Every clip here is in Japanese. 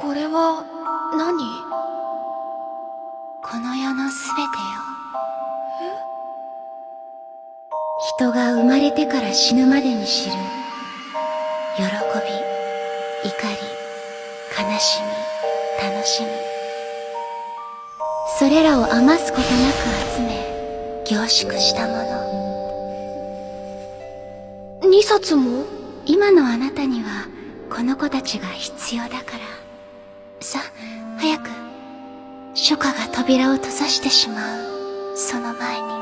これは何？ この世のすべてよ。人が生まれてから死ぬまでに知る喜び、怒り、悲しみ、楽しみ、それらを余すことなく集め凝縮したもの。 2冊も？ 今のあなたにはこの子たちが必要だから。さあ早く。初夏が扉を閉ざしてしまうその前に。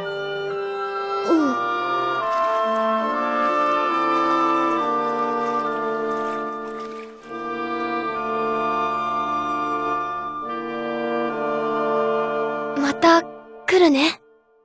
また来るね。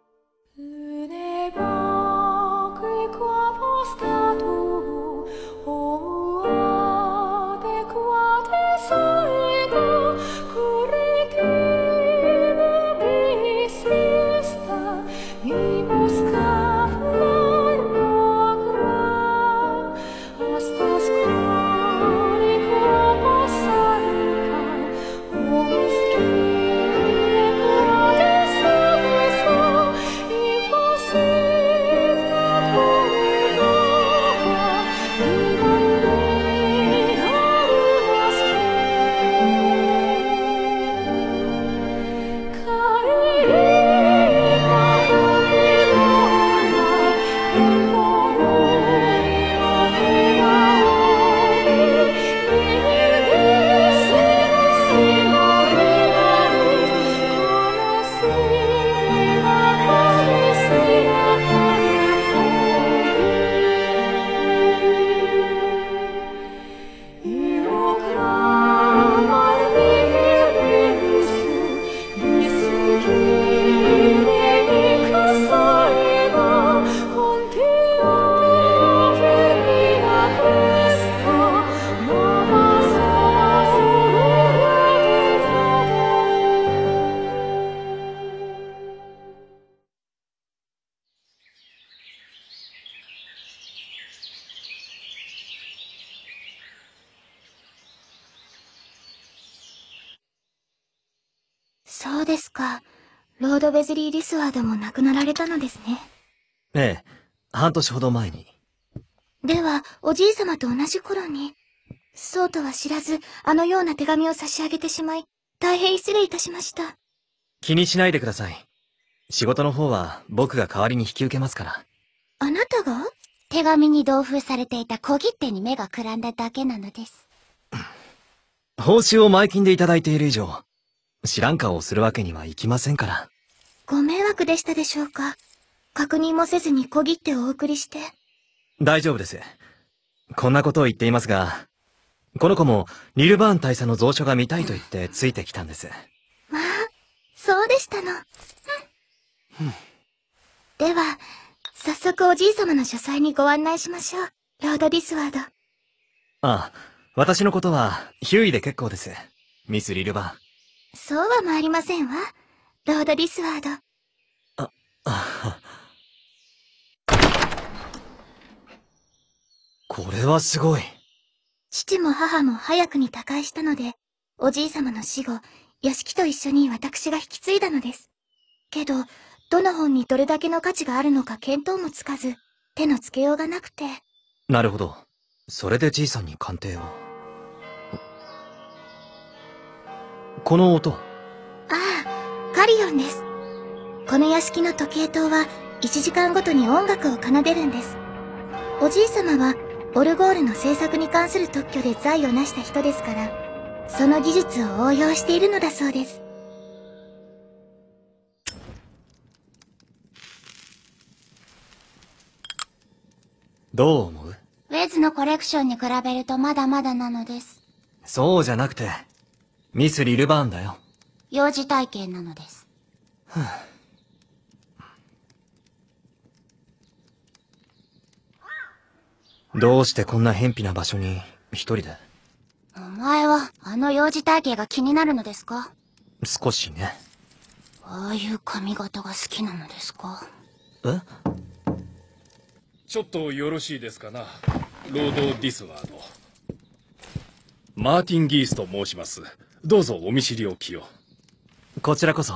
そうですか。ロード・ウェズリー・リスワードも亡くなられたのですね。 ええ、半年ほど前に。 では、おじい様と同じ頃に。そうとは知らず、あのような手紙を差し上げてしまい、大変失礼いたしました。 気にしないでください。仕事の方は僕が代わりに引き受けますから。 あなたが？ 手紙に同封されていた小切手に目がくらんだだけなのです。 報酬を前金でいただいている以上、知らん顔をするわけにはいきませんから。 ご迷惑でしたでしょうか？確認もせずに小切手をお送りして。 大丈夫です。こんなことを言っていますが、この子もリルバーン大佐の蔵書が見たいと言ってついてきたんです。 まあ、そうでしたの。では、早速おじい様の書斎にご案内しましょう。ロード・ディスワード。 ああ、私のことはヒューイで結構です。ミス・リルバーン。 そうは参りませんわ。ロード・ディスワード。 これはすごい。 父も母も早くに他界したので、おじい様の死後、屋敷と一緒に私が引き継いだのです。けど、どの本にどれだけの価値があるのか見当もつかず、手のつけようがなくて。 なるほど。それでじいさんに鑑定を。この音。 ああ、カリオンです。この屋敷の時計塔は、1時間ごとに音楽を奏でるんです。おじい様は、オルゴールの制作に関する特許で財を成した人ですから、その技術を応用しているのだそうです。 どう思う？ ウェズのコレクションに比べるとまだまだなのです。 そうじゃなくて、ミス・リルバーンだよ。 幼児体験なのです。 どうしてこんな偏僻な場所に一人で？ お前はあの幼児体型が気になるのですか？ 少しね。 ああいう髪型が好きなのですか？ え？ ちょっとよろしいですかな、ロード・ディスワード。 マーティン・ギースと申します。どうぞお見知りおきを。 こちらこそ。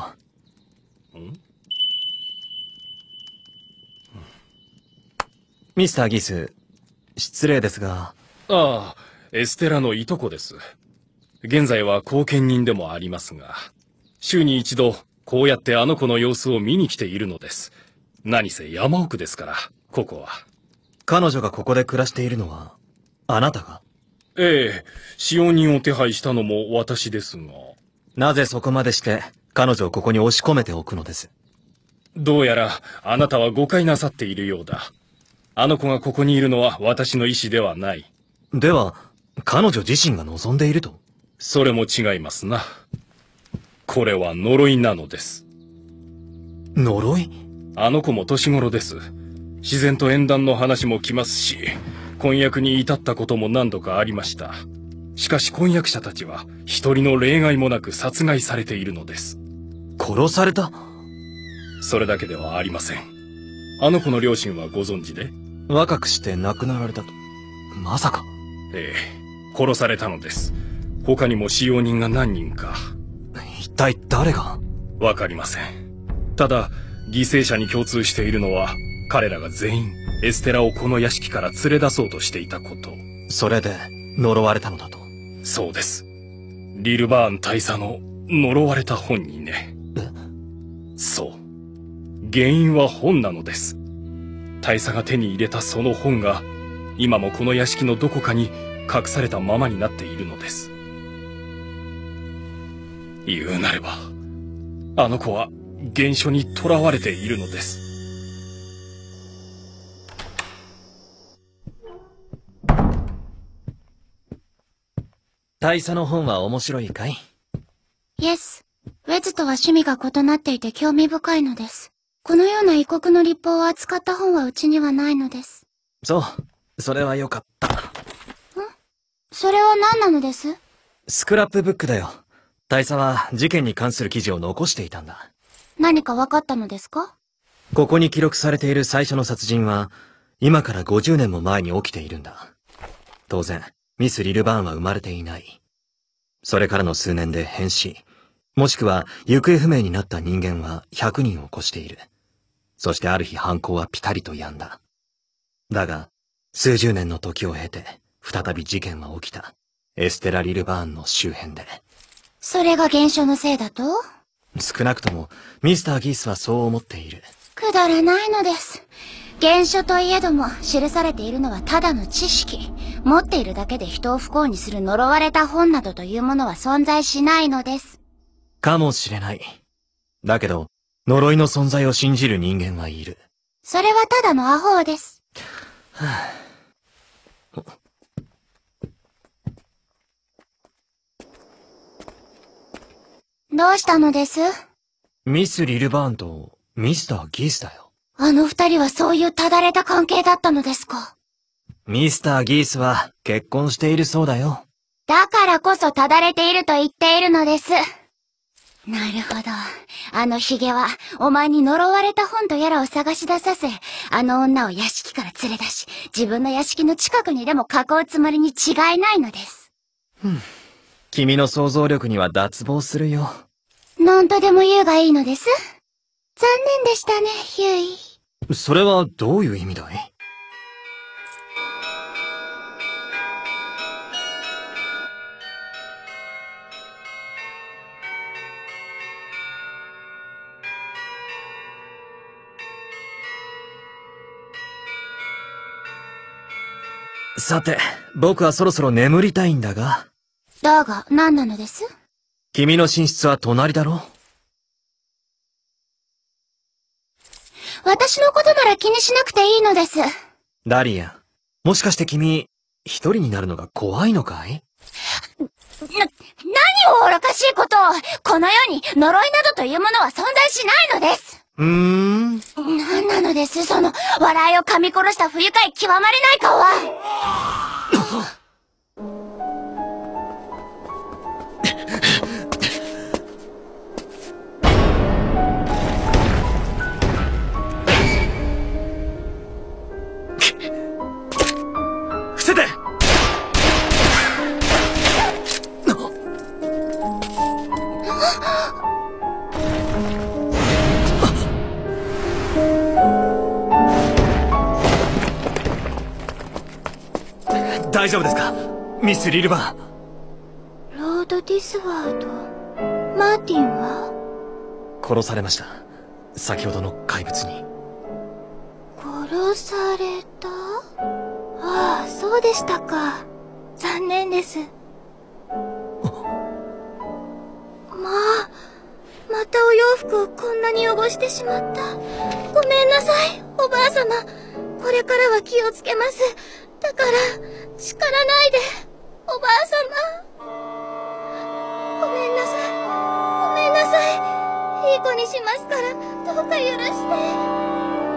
ミスター・ギース、失礼ですが。 ああ、エステラのいとこです。現在は後見人でもありますが、週に一度、こうやってあの子の様子を見に来ているのです。何せ山奥ですから、ここは。 彼女がここで暮らしているのは、あなたが？ ええ、使用人を手配したのも私ですが。 なぜそこまでして、彼女をここに押し込めておくのです？ どうやら、あなたは誤解なさっているようだ。あの子がここにいるのは私の意思ではない。 では、彼女自身が望んでいると？ それも違いますな。これは呪いなのです。 呪い？ あの子も年頃です。自然と縁談の話も来ますし、婚約に至ったことも何度かありました。しかし婚約者たちは一人の例外もなく殺害されているのです。 殺された？ それだけではありません。あの子の両親はご存知で？ 若くして亡くなられたと。まさか。 ええ、殺されたのです。他にも使用人が何人か。 一体誰が？ わかりません。ただ、犠牲者に共通しているのは、彼らが全員エステラをこの屋敷から連れ出そうとしていたこと。 それで呪われたのだと？ そうです。リルバーン大佐の呪われた本にね。そう。原因は本なのです。大佐が手に入れたその本が、今もこの屋敷のどこかに隠されたままになっているのです。言うなれば、あの子は原書に囚われているのです。 大佐の本は面白いかい？ イエス。ウェズとは趣味が異なっていて興味深いのです。このような異国の立法を扱った本はうちにはないのです。 そう。それはよかった。 それは何なのです？ スクラップブックだよ。大佐は事件に関する記事を残していたんだ。 何か分かったのですか？ ここに記録されている最初の殺人は、今から50年も前に起きているんだ。当然、ミス・リルバーンは生まれていない。それからの数年で変死、もしくは行方不明になった人間は100人を超している。そしてある日犯行はピタリと止んだ。だが、数十年の時を経て、再び事件は起きた。エステラ・リルバーンの周辺で。 それが現象のせいだと？ 少なくとも、ミスター・ギースはそう思っている。 くだらないのです。原書といえども、記されているのはただの知識。持っているだけで人を不幸にする呪われた本などというものは存在しないのです。 かもしれない。だけど、呪いの存在を信じる人間はいる。 それはただのアホです。どうしたのです？ ミス・リルバーンとミスター・ギースだよ。 あの二人はそういうただれた関係だったのですか？ ミスター・ギースは結婚しているそうだよ。 だからこそただれていると言っているのです。なるほど。あのヒゲは、お前に呪われた本とやらを探し出させ、あの女を屋敷から連れ出し、自分の屋敷の近くにでも囲うつもりに違いないのです。 君の想像力には脱帽するよ。 なんとでも言うがいいのです。残念でしたね、ヒューイ。 それはどういう意味だい？さて、僕はそろそろ眠りたいんだが。 だが、何なのです？ 君の寝室は隣だろ？ 私のことなら気にしなくていいのです。 ダリアン、もしかして君、一人になるのが怖いのかい？ 何を愚かしいことを。この世に呪いなどというものは存在しないのです。何なのです、その、笑いを噛み殺した不愉快極まれない顔は。 伏せて！ 大丈夫ですかミス・リルバーン。 ロード・ディスワード。マーティンは殺されました。先ほどの怪物に。 殺された？ああ、そうでしたか。残念です。またお洋服をこんなに汚してしまった。ごめんなさい、おばあ様。これからは気をつけます。だから、叱らないで、おばあ様。ごめんなさい。ごめんなさい。いい子にしますから、どうか許して。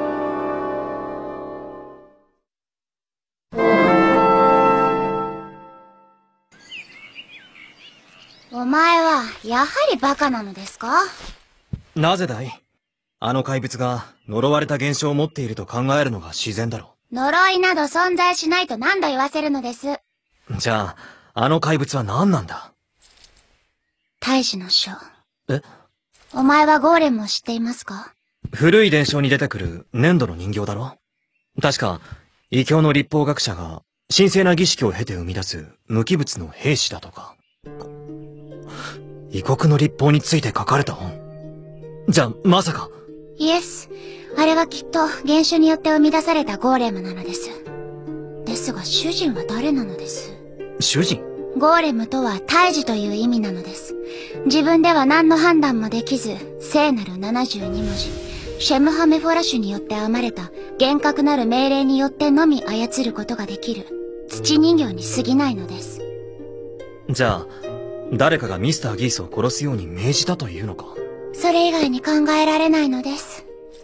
お前は、やはりバカなのですか？ なぜだい？あの怪物が呪われた現象を持っていると考えるのが自然だろう。呪いなど存在しないと何度言わせるのです。 じゃあ、あの怪物は何なんだ？ 大治の書。 え？ お前はゴーレムを知っていますか？ 古い伝承に出てくる粘土の人形だろ？確か、異教の立法学者が神聖な儀式を経て生み出す無機物の兵士だとか。異国の立法について書かれた本。じゃあ、まさか。 イエス。あれはきっと原種によって生み出されたゴーレムなのです。ですが主人は誰なのです？ 主人？ ゴーレムとは胎児という意味なのです。自分では何の判断もできず、聖なる72文字、シェムハメフォラシュによって編まれた厳格なる命令によってのみ操ることができる土人形に過ぎないのです。 じゃあ、誰かがミスター・ギースを殺すように命じたというのか？ それ以外に考えられないのです。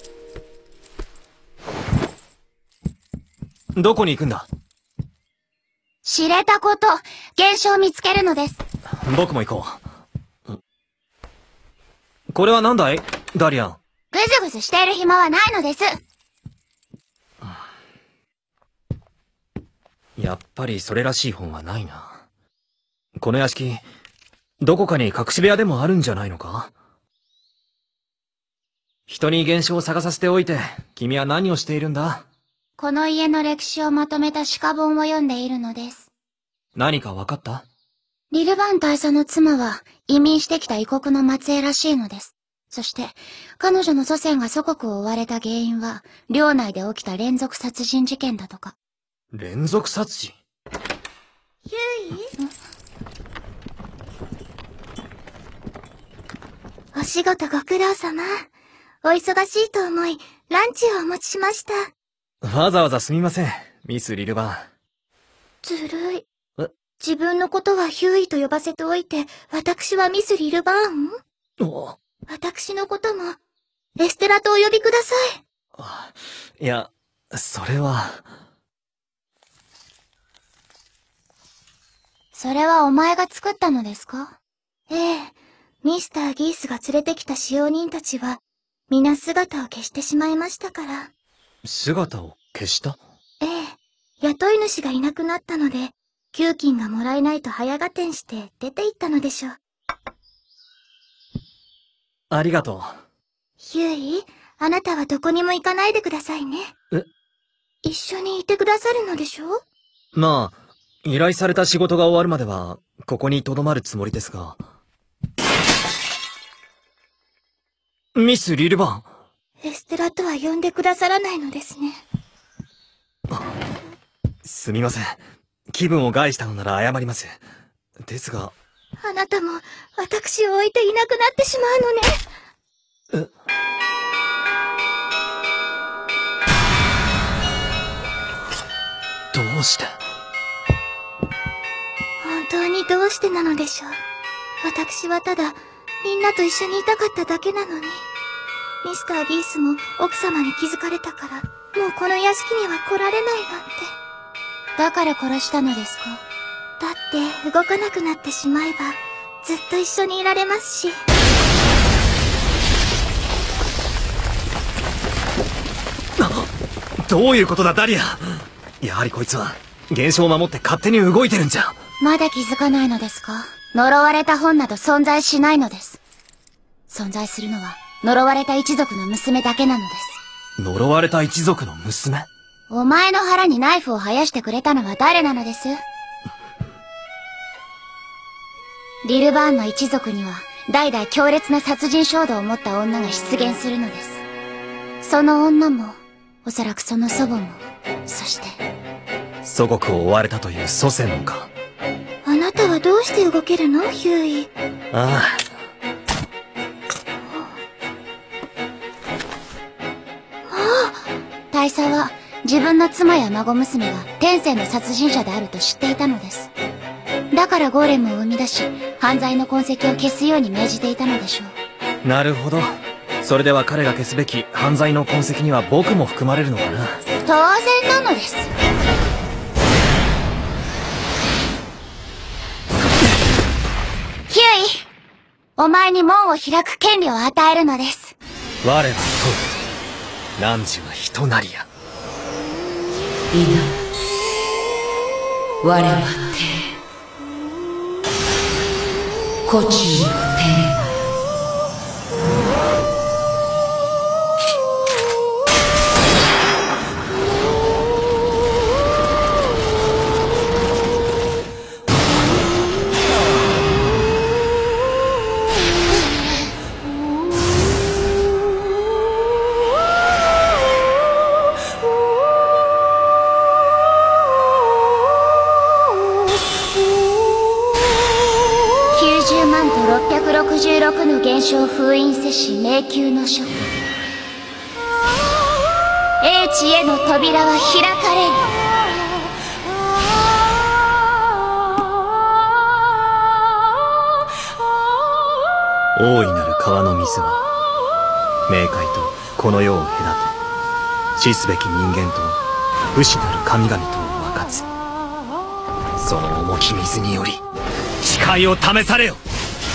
どこに行くんだ？ 知れたこと、現象を見つけるのです。 僕も行こう。これは何だい？ダリアン。 ぐずぐずしている暇はないのです。 やっぱりそれらしい本はないな。この屋敷、どこかに隠し部屋でもあるんじゃないのか？人に現象を探させておいて、君は何をしているんだ？ この家の歴史をまとめた鹿本を読んでいるのです。 何か分かった？ リルバン大佐の妻は移民してきた異国の末裔らしいのです。そして、彼女の祖先が祖国を追われた原因は、領内で起きた連続殺人事件だとか。 連続殺人？ ユイ？お仕事ご苦労様。お忙しいと思い、ランチをお持ちしました。 わざわざすみません、ミス・リルバーン。 ずるい。自分のことはヒューイと呼ばせておいて、私はミス・リルバーン？私のことも、エステラとお呼びください。いや、それは。 それはお前が作ったのですか？ ええ。ミスター・ギースが連れてきた使用人たちは、皆姿を消してしまいましたから。 姿を消した？ ええ。雇い主がいなくなったので、給金がもらえないと早合点して出て行ったのでしょう。 ありがとう。 ヒューイ、あなたはどこにも行かないでくださいね。 え？ 一緒にいてくださるのでしょう？ まあ、依頼された仕事が終わるまでは、ここに留まるつもりですが。ミス・リルバーン。 エステラとは呼んでくださらないのですね。 すみません。気分を害したのなら謝ります。ですが。 あなたも、私を置いていなくなってしまうのね。 どうして？ 本当にどうしてなのでしょう。私はただ、みんなと一緒にいたかっただけなのに。ミスター・ギースも奥様に気づかれたから、もうこの屋敷には来られないなんて。 だから殺したのですか？ だって動かなくなってしまえば、ずっと一緒にいられますし。 どういうことだ、ダリア。やはりこいつは、現象を守って勝手に動いてるんじゃ。 まだ気づかないのですか？呪われた本など存在しないのです。存在するのは、呪われた一族の娘だけなのです。 呪われた一族の娘？ お前の腹にナイフを生やしてくれたのは誰なのです？リルバーンの一族には代々強烈な殺人衝動を持った女が出現するのです。その女も、おそらくその祖母も、そして祖国を追われたという祖先もか。 あなたはどうして動けるの、ヒューイ。 ああ。 大佐は自分の妻や孫娘が天性の殺人者であると知っていたのです。だからゴーレムを生み出し、犯罪の痕跡を消すように命じていたのでしょう。 なるほど。それでは彼が消すべき犯罪の痕跡には僕も含まれるのかな。 当然なのです。ヒューイ、お前に門を開く権利を与えるのです。 我は問う。汝は人なりや。 いな。我は天。古中の天。 666の現象封印せし迷宮の書。英知への扉は開かれる。 大いなる川の水は冥界とこの世を隔て、死すべき人間と不死なる神々とを分かつ。その重き水により誓いを試されよ。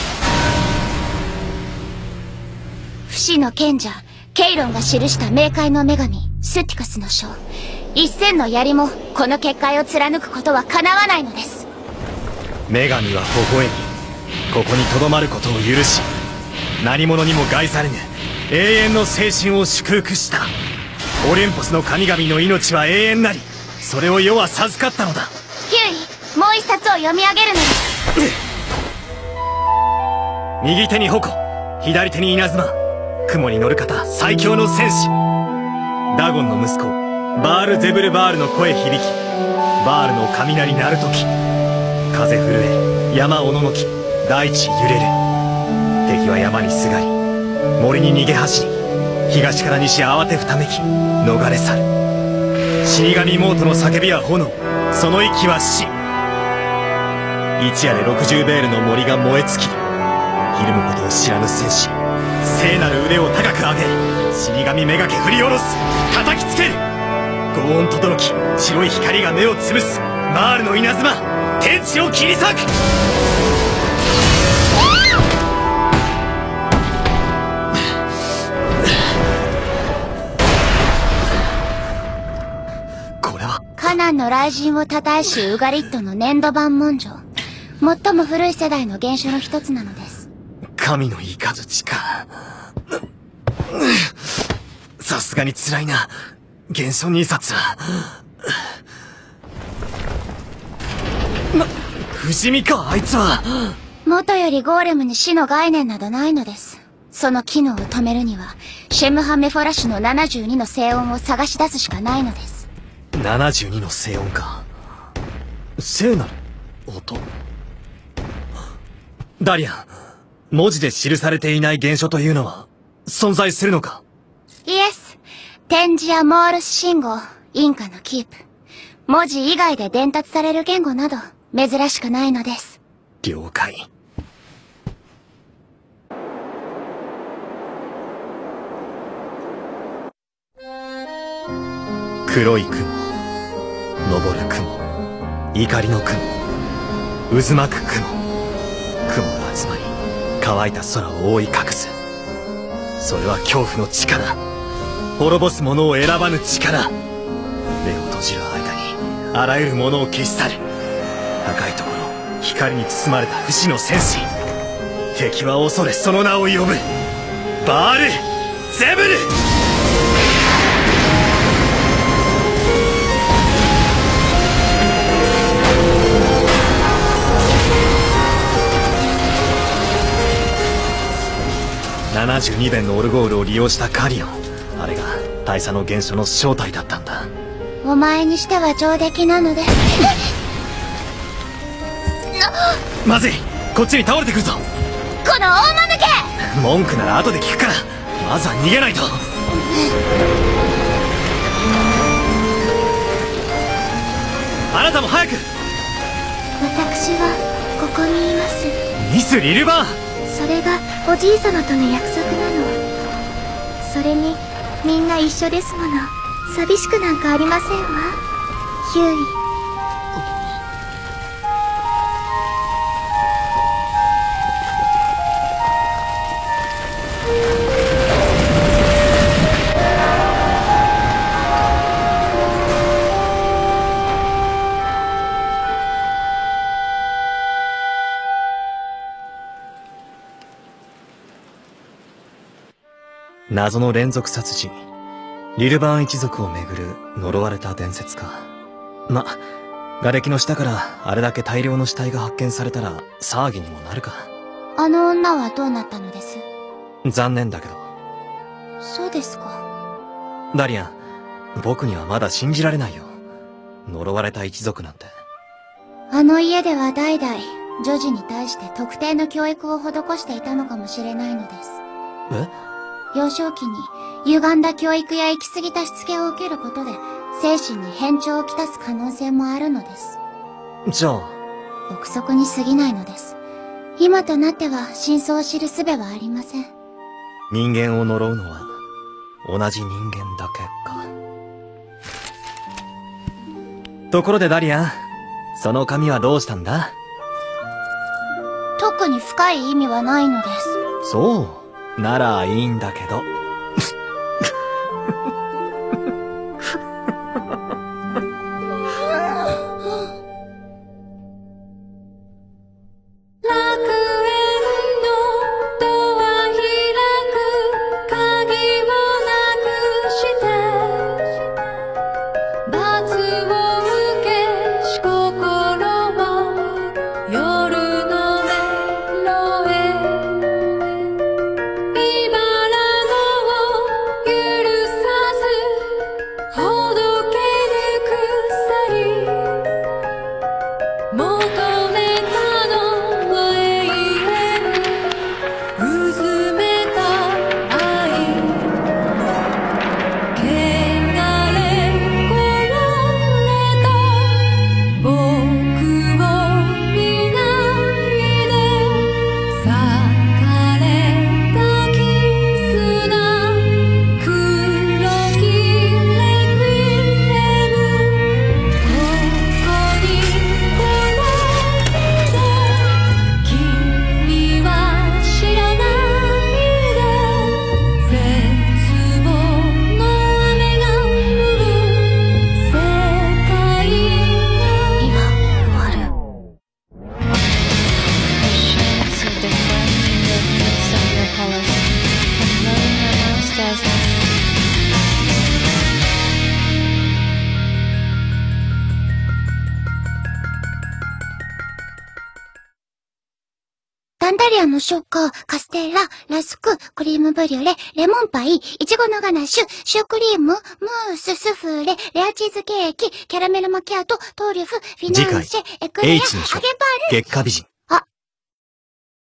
不死の賢者ケイロンが記した冥界の女神スティカスの書。一千の槍もこの結界を貫くことは叶わないのです。 女神は微笑み、ここに留まることを許し、何者にも害されぬ永遠の精神を祝福した。オリンポスの神々の命は永遠なり、それを世は授かったのだ。 ヒューイ、もう一冊を読み上げるのです。 右手に矛、左手に稲妻、雲に乗る方最強の戦士。ダゴンの息子バールゼブルバールの声響き、バールの雷鳴るとき、風震え山おののき、大地揺れる。敵は山にすがり、森に逃げ走り、東から西慌てふためき逃れ去る。死神モートの叫びは炎、その息は死。一夜で60ベールの森が燃え尽きる。ひるむことを知らぬ戦士、聖なる腕を高く上げ、死神めがけ振り下ろす、叩きつける。轟音とどろき、白い光が目をつぶす。バールの稲妻、天地を切り裂く。これはカナンの雷神を称えしウガリットの粘土板文書。最も古い世代の原書の一つなのです。 神の雷か。さすがに辛いな、原書2冊は。不死身か、あいつは。 元よりゴーレムに死の概念などないのです。その機能を止めるには、シェムハメフォラシュの72の静音を探し出すしかないのです。 72の静音か。聖なる音。ダリアン、文字で記されていない原書というのは存在するのか？ イエス。点字やモールス信号、インカのキープ。文字以外で伝達される言語など珍しくないのです。 了解。黒い雲、昇る雲、怒りの雲、渦巻く雲。雲が集まり乾いた空を覆い隠す。それは恐怖の力、滅ぼす者を選ばぬ力。目を閉じる間にあらゆるものを消し去る。高いところ光に包まれた不死の戦士。敵は恐れその名を呼ぶ。バール・ゼブル。 72弁のオルゴールを利用したカリオン。あれが大佐の現象の正体だったんだ。 お前にしては上出来なのです。 まずい、こっちに倒れてくるぞ。 この大間抜け！ 文句なら後で聞くから、まずは逃げないと。あなたも早く。 私はここにいます。 ミス・リルバーン。 それがおじい様との約束なの。それにみんな一緒ですもの。寂しくなんかありませんわ、ヒューイ。 謎の連続殺人。リルバーン一族をめぐる呪われた伝説か。ま、瓦礫の下からあれだけ大量の死体が発見されたら騒ぎにもなるか。 あの女はどうなったのです？ 残念だけど。 そうですか。 ダリアン、僕にはまだ信じられないよ。呪われた一族なんて。 あの家では代々女児に対して特定の教育を施していたのかもしれないのです。 え？ 幼少期に歪んだ教育や行き過ぎたしつけを受けることで精神に変調をきたす可能性もあるのです。 じゃあ憶測に過ぎないのです。今となっては真相を知る術はありません。 人間を呪うのは同じ人間だけか。ところでダリアン、その紙はどうしたんだ？ 特に深い意味はないのです。 そう、ならいいんだけど。 ダンダリアのショーカー、カステラ、ラスク、クリームブリュレ、レモンパイ、イチゴのガナッシュ、シュークリーム、ムース、スフレ、レアチーズケーキ、キャラメルマキアート、トリュフ、フィナンシェ、エクレア、揚げパン。 月下美人。